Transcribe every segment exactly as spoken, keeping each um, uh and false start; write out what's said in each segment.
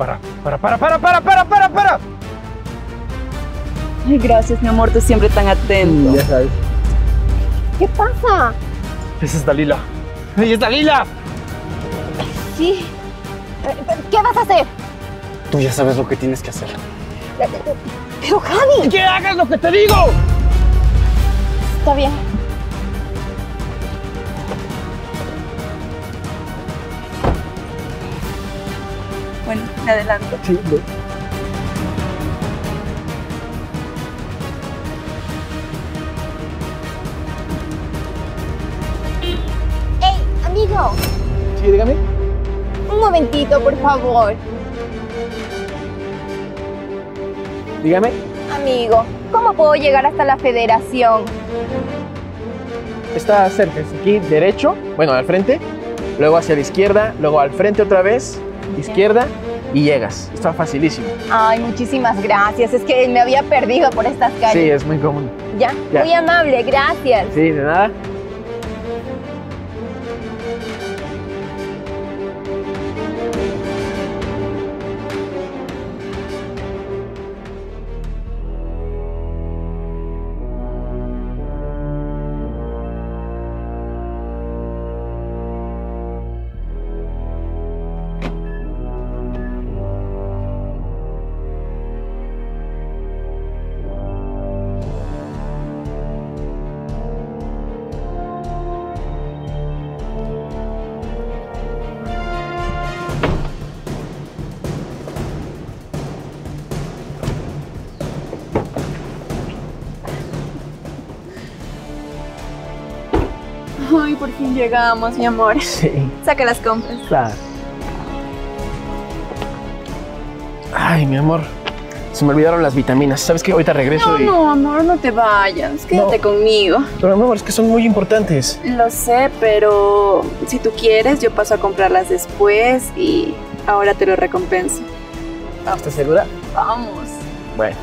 para, para, para, para, para, para, para, para. Ay, gracias, mi amor, tú siempre tan atento. Sí, ya sabes. ¿Qué pasa? Esa es Dalila. ¡Ella es Dalila! Sí. ¿Qué vas a hacer? Tú ya sabes lo que tienes que hacer. Pero, Javi. ¡Que hagas lo que te digo! Está bien. Bueno, me adelanto. Sí, ve. ¡Ey, amigo! Sí, dígame. Un momentito, por favor. Dígame. Amigo, ¿cómo puedo llegar hasta la federación? Está cerca, es aquí, derecho, bueno, al frente, luego hacia la izquierda, luego al frente otra vez, izquierda, y llegas. Está facilísimo. Ay, muchísimas gracias. Es que me había perdido por estas calles. Sí, es muy común. Ya, Ya. muy amable, gracias. Sí, de nada. Ay, por fin llegamos, mi amor. Sí, Saca las compras. claro. Ay, mi amor, se me olvidaron las vitaminas. ¿Sabes qué? Ahorita regreso No, y... no, amor, no te vayas. Quédate No. conmigo. Pero, mi amor, es que son muy importantes. Lo sé, pero si tú quieres, yo paso a comprarlas después y ahora te lo recompenso. ¿Estás segura? Vamos. Bueno.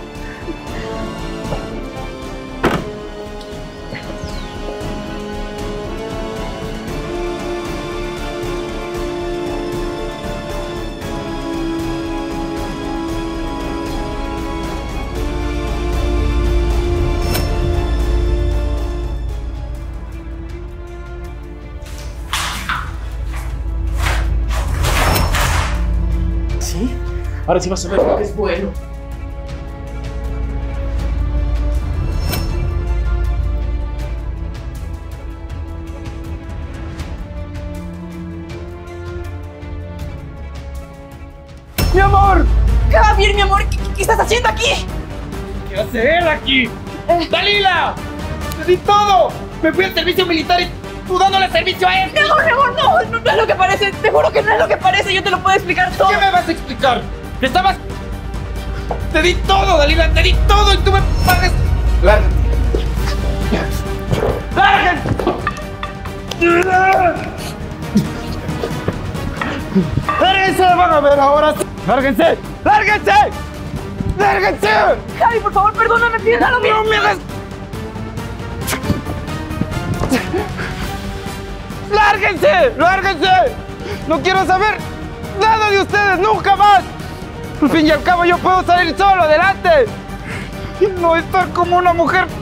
¿Sí? Ahora sí vas a ver lo que es bueno. ¡Mi amor! Javier, mi amor, ¿qué, qué estás haciendo aquí? ¿Qué hace él aquí? ¡Dalila! ¡Te di todo! ¡Me fui al servicio militar y tú dándole servicio a él! Mi amor, mi amor, no, no, no es lo que parece. Te juro que no es lo que parece. Yo te lo puedo explicar todo. ¿Qué me vas a explicar? ¿Que estabas...? Te di todo, Dalila, te di todo y tú me pagas... ¡Lárgate! ¡Lárgate! ¡Lárguense! ¡Van a ver ahora! ¡Lárguense! ¡Lárguense! ¡Lárguense! Javi, por favor, perdóname, piénsalo bien. ¡No me hagas! ¡Lárguense! ¡Lárguense! ¡No quiero saber nada de ustedes! ¡Nunca más! Al fin y al cabo yo puedo salir solo adelante. Y no estar como una mujer